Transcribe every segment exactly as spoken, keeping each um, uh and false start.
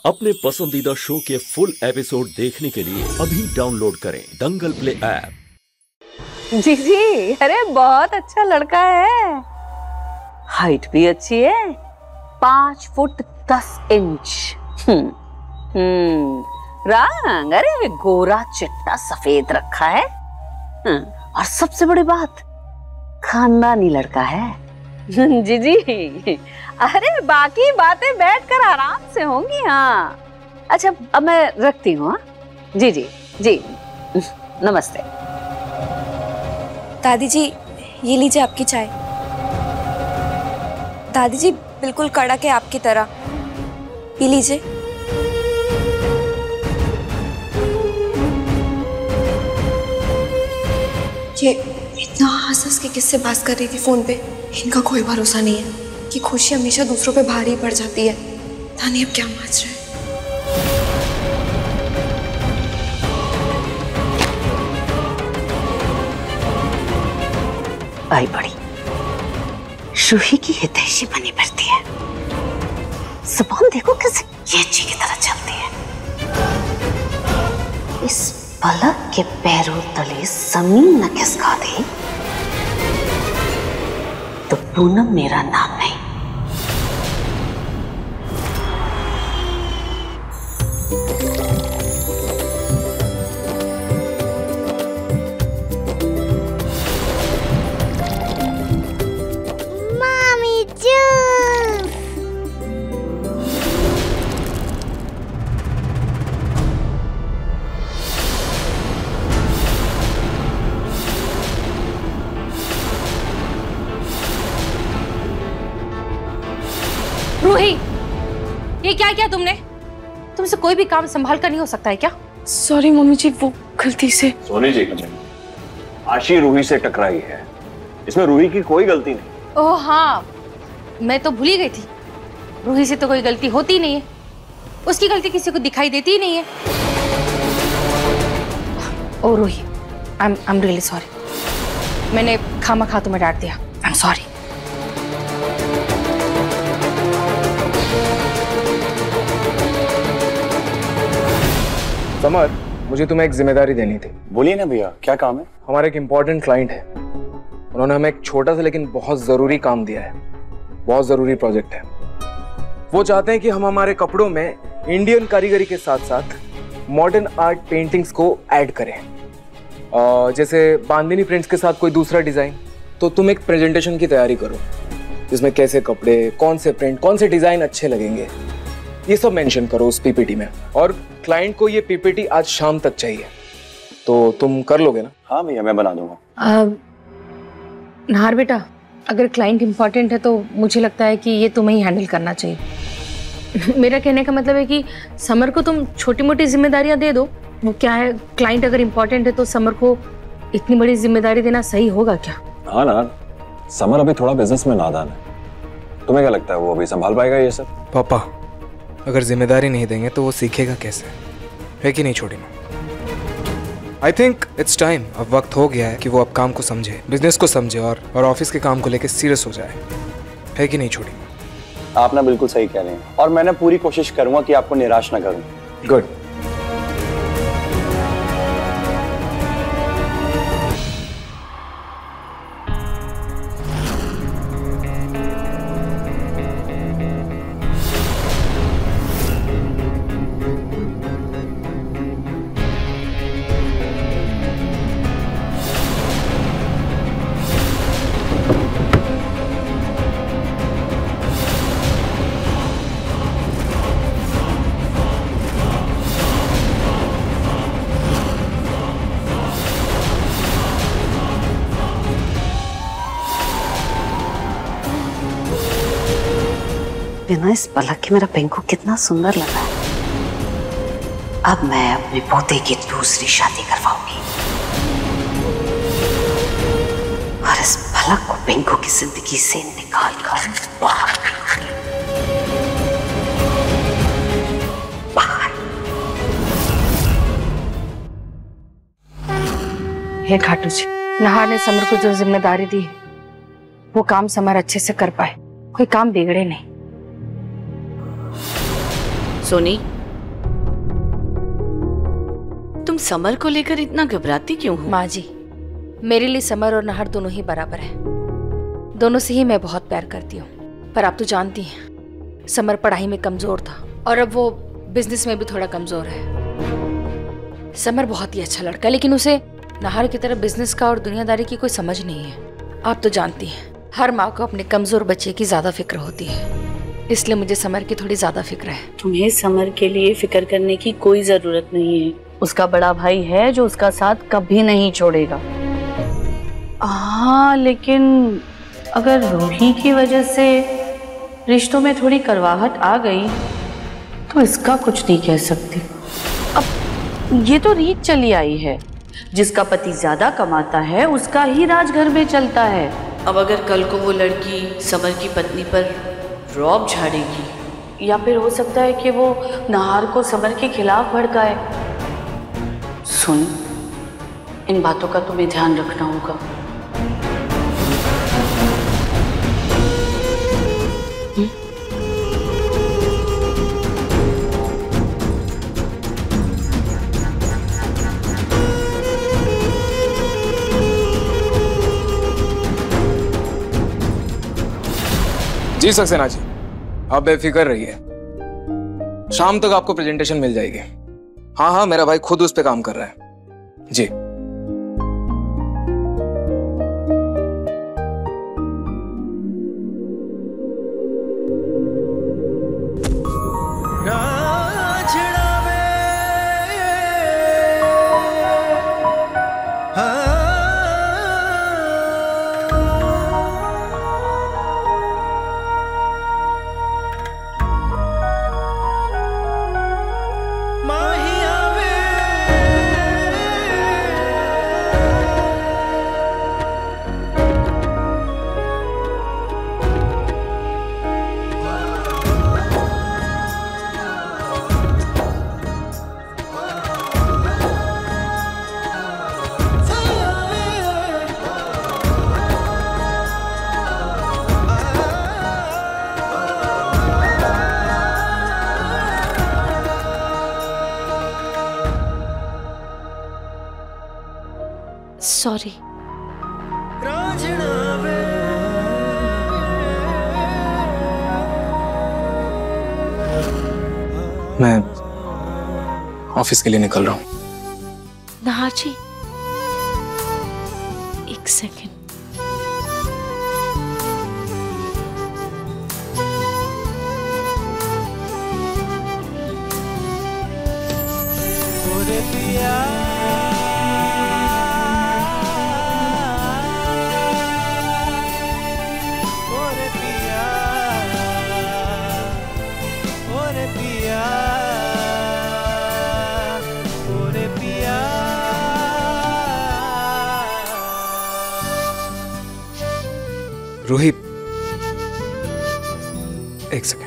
अपने पसंदीदा शो के फुल एपिसोड देखने के लिए अभी डाउनलोड करें दंगल प्ले ऐप। जी जी, अरे बहुत अच्छा लड़का है, हाइट भी अच्छी है, पांच फुट दस इंच। हम्म हम्म रंग अरे गोरा चिट्टा सफेद रखा है। और सबसे बड़ी बात, खानदानी लड़का है। जी जी, अरे बाकी बातें बैठकर आराम से होंगी। हाँ अच्छा, अब मैं रखती हूँ। जी जी जी, नमस्ते। दादी जी, ये लीजिए आपकी चाय। दादी जी बिल्कुल कड़क है आपकी तरह, पी लीजिए। ये इतना हंस हंस के किससे बात कर रही थी फोन पे, इनका कोई भरोसा नहीं है कि खुशी हमेशा दूसरों पे भारी पड़ जाती है। पता नहीं अब क्या मच रहा है। आई बड़ी रूही की हितैषी बनी फिरती है। जुबान देखो कैसे कैंची की तरह चलती है। इस पलक के पैरों तले जमीन न खिसका दे तो पूनम मेरा नाम नहीं। मामी जूस। रूही, ये क्या किया तुमने? तुमसे कोई भी काम संभाल कर नहीं हो सकता है क्या? सॉरी मम्मी जी, वो गलती से। सोनी जी, आशी रूही से टकराई है, इसमें रूही की कोई गलती नहीं। ओह हाँ, मैं तो भूल ही गई थी। रूही से तो कोई गलती होती ही नहीं है, उसकी गलती किसी को दिखाई देती ही नहीं है। Oh Ruhi, I am I am really sorry. मैंने खामा खा तुम्हें डांट दिया। I am sorry. समर, मुझे तुम्हें एक जिम्मेदारी देनी थी। बोलिए ना भैया, क्या काम है? हमारा एक इम्पोर्टेंट क्लाइंट है, उन्होंने हमें एक छोटा सा लेकिन बहुत जरूरी काम दिया है। बहुत जरूरी प्रोजेक्ट है। वो चाहते हैं कि हम हमारे कपड़ों में इंडियन कारीगरी के साथ साथ मॉडर्न आर्ट पेंटिंग्स को ऐड करें। आ, जैसे बांदिनी प्रिंट्स के साथ कोई दूसरा डिजाइन। तो तुम एक प्रेजेंटेशन की तैयारी करो, जिसमें कैसे कपड़े, कौन से प्रिंट, कौन से डिजाइन अच्छे लगेंगे, ये सब मेंशन करो उस पीपीटी में। और क्लाइंट को ये पीपीटी आज शाम तक चाहिए, तो तुम कर लोगे ना? हाँ भैया, मैं बना दूंगा। नाहर बेटा, अगर क्लाइंट इंपॉर्टेंट है तो मुझे लगता है कि ये तुम्हें ही हैंडल करना चाहिए। मेरा कहने का मतलब है कि समर को तुम छोटी मोटी जिम्मेदारियां दे दो। वो क्या है, क्लाइंट अगर इम्पोर्टेंट है तो समर को इतनी बड़ी जिम्मेदारी देना सही होगा क्या? हाँ ना, समर अभी थोड़ा बिजनेस में नादान है। तुम्हें क्या लगता है वो अभी संभाल पाएगा ये सब? पापा, अगर जिम्मेदारी नहीं देंगे तो वो सीखेगा कैसे, है कि नहीं छोटी माँ? आई थिंक इट्स टाइम, अब वक्त हो गया है कि वो अब काम को समझे, बिजनेस को समझे और और ऑफिस के काम को लेकर सीरियस हो जाए, है कि नहीं छोटी माँ? आप ना बिल्कुल सही कह रहे हैं, और मैं ना पूरी कोशिश करूंगा कि आपको निराश ना करूं। गुड। बिना इस पलक के मेरा पिंकू कितना सुंदर लगा है। अब मैं अपने पोते की दूसरी शादी करवाऊंगी और इस पलक को पिंकू की जिंदगी से निकाल कर बाहर बाहर। हे खाटू जी, नाहर ने समर को जो जिम्मेदारी दी है वो काम समर अच्छे से कर पाए, कोई काम बिगड़े नहीं। सोनी, समर को लेकर इतना घबराती क्यों हो? माँ जी, मेरे लिए समर और नाहर दोनों ही बराबर है। दोनों से ही मैं बहुत प्यार करती हूँ। पर आप तो जानती हैं, समर पढ़ाई में कमजोर था और अब वो बिजनेस में भी थोड़ा कमजोर है। समर बहुत ही अच्छा लड़का है, लेकिन उसे नाहर की तरह बिजनेस का और दुनियादारी की कोई समझ नहीं है। आप तो जानती हैं, हर माँ को अपने कमजोर बच्चे की ज्यादा फिक्र होती है, इसलिए मुझे समर की थोड़ी ज्यादा फिक्र है। तुम्हें समर के लिए फिक्र करने की कोई जरूरत नहीं है। उसका बड़ा भाई है जो उसका साथ कभी नहीं छोड़ेगा। हाँ, लेकिन अगर रूही की वजह से रिश्तों में थोड़ी करवाहट आ गई तो इसका कुछ नहीं कह सकती। अब ये तो रीत चली आई है, जिसका पति ज्यादा कमाता है उसका ही राज घर में चलता है। अब अगर कल को वो लड़की समर की पत्नी पर रौब झाड़ेगी, या फिर हो सकता है कि वो नाहर को समर के खिलाफ भड़काए। सुन, इन बातों का तुम्हें ध्यान रखना होगा। जी सक्सेना जी, आप बेफिक्र रहिए, शाम तक आपको प्रेजेंटेशन मिल जाएगी। हाँ हाँ, मेरा भाई खुद उस पे काम कर रहा है जी। सॉरी। मैं ऑफिस के लिए निकल रहा हूँ। नाहर जी, एक सेकेंड। रूही, एक सेकेंड।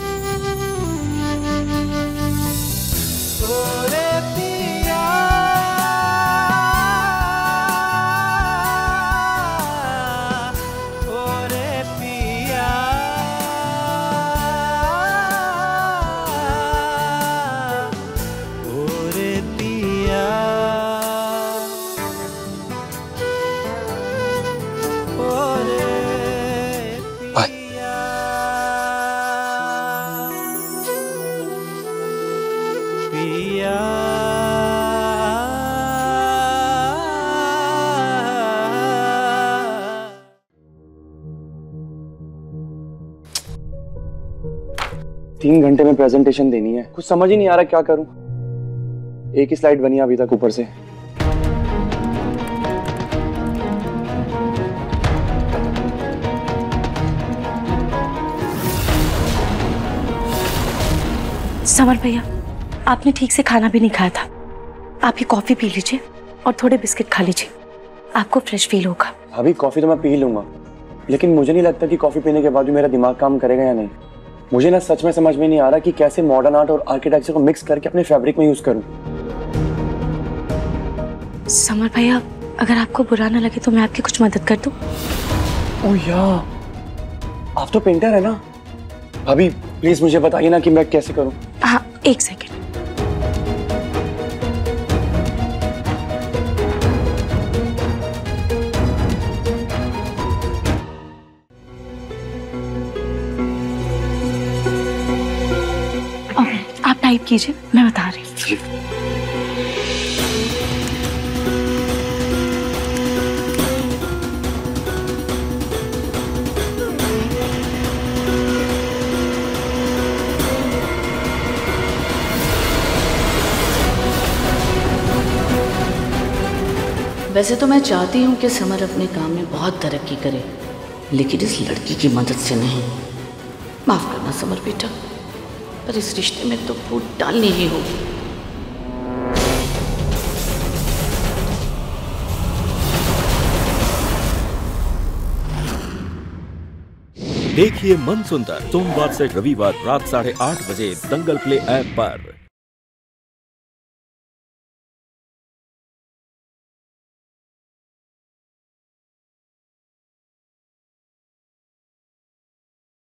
तीन घंटे में प्रेजेंटेशन देनी है, कुछ समझ ही नहीं आ रहा क्या करूं। एक ही स्लाइड बनी अभी तक ऊपर से। समर भैया, आपने ठीक से खाना भी नहीं खाया था। आप ये कॉफी पी लीजिए और थोड़े बिस्किट खा लीजिए, आपको फ्रेश फील होगा। अभी कॉफी तो मैं पी लूंगा, लेकिन मुझे नहीं लगता कि कॉफी पीने के बाद भी मेरा दिमाग काम करेगा या नहीं। मुझे ना सच में समझ में नहीं आ रहा कि कैसे मॉडर्न आर्ट और आर्किटेक्चर को मिक्स करके अपने फैब्रिक में यूज करूं। समर भैया, अगर आपको बुरा ना लगे तो मैं आपकी कुछ मदद कर दूं? ओह यार, आप तो पेंटर है ना। अभी प्लीज मुझे बताइए ना कि मैं कैसे करूं। हाँ, एक सेकेंड। टाइप कीजिए, मैं बता रही हूँ। वैसे तो मैं चाहती हूँ कि समर अपने काम में बहुत तरक्की करे, लेकिन इस लड़की की मदद से नहीं। माफ करना समर बेटा, पर इस रिश्ते में तो फूट डालनी ही होगी। देखिए मन सुंदर सोमवार से रविवार रात साढ़े आठ बजे दंगल प्ले ऐप पर।